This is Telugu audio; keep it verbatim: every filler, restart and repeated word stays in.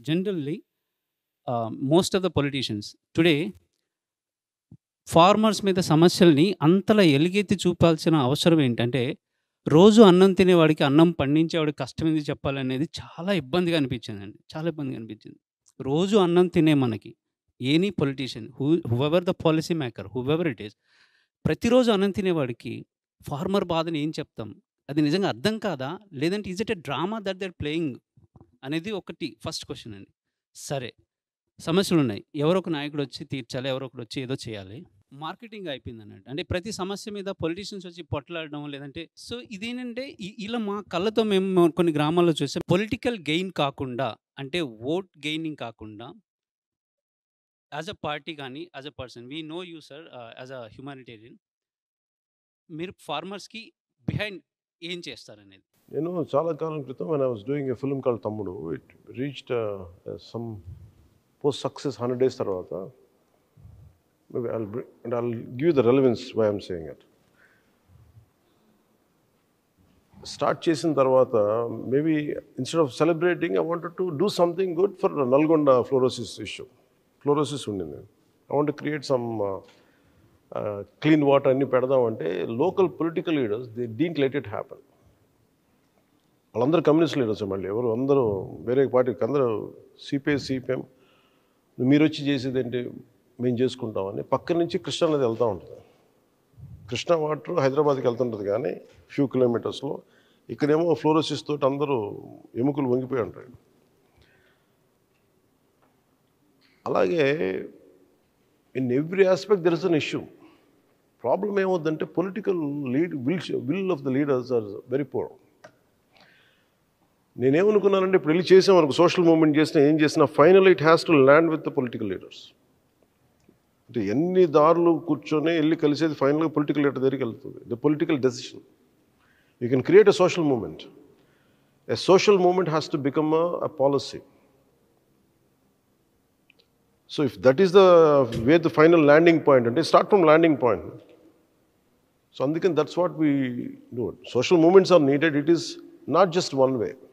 generally, uh, most of the politicians today, farmers మీద సమస్యల్ని అంతలా ఎలుగెత్తి చూపాల్సిన అవసరం ఏంటంటే, రోజు అన్నం తినేవాడికి, అన్నం పండించేవాడికి కష్టం ఎందుకు చెప్పాలనేది చాలా ఇబ్బందిగా అనిపించిందండి. చాలా ఇబ్బందిగా అనిపించింది. రోజు అన్నం తినే మనకి, any politician who whoever the policy maker, whoever it is, ప్రతిరోజు అన్నం తినేవాడికి ఫార్మర్ బాధని ఏం చెప్తాం? అది నిజంగా అర్థం కాదా? లేదంటే is it a drama that they are playing అనేది ఒకటి ఫస్ట్ క్వెషన్ అండి. సరే, సమస్యలున్నాయి. ఎవరో ఒక నాయకుడొచ్చి తీర్చాలి. ఎవరో ఒకడొచ్చి ఏదో చేయాలి. మార్కెటింగ్ అయిపోయిందన్నట్టు. అంటే ప్రతి సమస్య మీద పొలిటీషియన్స్ వచ్చి పొట్లాడడం, లేదంటే సో ఇదేంటంటే ఇ ఇలా మా కళ్ళతో మేము కొన్ని గ్రామాల్లో చూసాం. పొలిటికల్ గెయిన్ కాకుండా, అంటే ఓట్ గెయినింగ్ కాకుండా, యాజ్ ఎ పార్టీ గానీ, as a person we know you sir ah, as a humanitarian, మీరు ఫార్మర్స్‌కి బిహైండ్ ఏం చేస్తారనేది? నేను చాలా కాలం క్రితం when I was doing a film called Thammudu, it reached some post success hundred days తర్వాత, maybe I'll bring, and I'll give you the relevance why I'm saying it. Start చేసిన తర్వాత maybe instead of celebrating I wanted to do something good for Nalgonda fluorosis issue. Fluorosis ఉండింది. I want create some clean water అన్నీ పెడదామంటే local political leaders they didn't let it happen. వాళ్ళందరూ కమ్యూనిస్ట్ లీడర్స్, మళ్ళీ ఎవరు అందరూ వేరే పార్టీకి, అందరూ సిపిఐ సిపిఎం, మీరు వచ్చి చేసేది ఏంటి, మేము చేసుకుంటామని పక్క నుంచి కృష్ణా నది వెళ్తూ ఉంటుంది. కృష్ణా వాటర్ హైదరాబాద్కి వెళ్తుంటుంది కానీ ఫ్యూ కిలోమీటర్స్లో, ఇక్కడేమో ఫ్లోరోసిస్ తోటి అందరూ ఎముకలు వంగిపోయి ఉంటాయి. అలాగే in every aspect there is an issue. Problem ఏమవుద్దంటే political lead will will of the leaders are very poor. నేనేమనుకున్నానంటే ఇప్పుడు వెళ్ళి చేసాం వరకు సోషల్ మూవ్మెంట్ చేసినా ఏం చేసినా final it has to land with the political leaders. అంటే ఎన్ని దారులు కూర్చొని వెళ్ళి కలిసేది ఫైనల్గా పొలిటికల్ లీడర్ దగ్గరికి వెళ్తుంది. The political decision. You can create a social movement. A social movement has to become a policy. So if that is the way the final landing point, అంటే start from landing point. So అందుకని that's what we do. Social movements are needed. It is not just one way.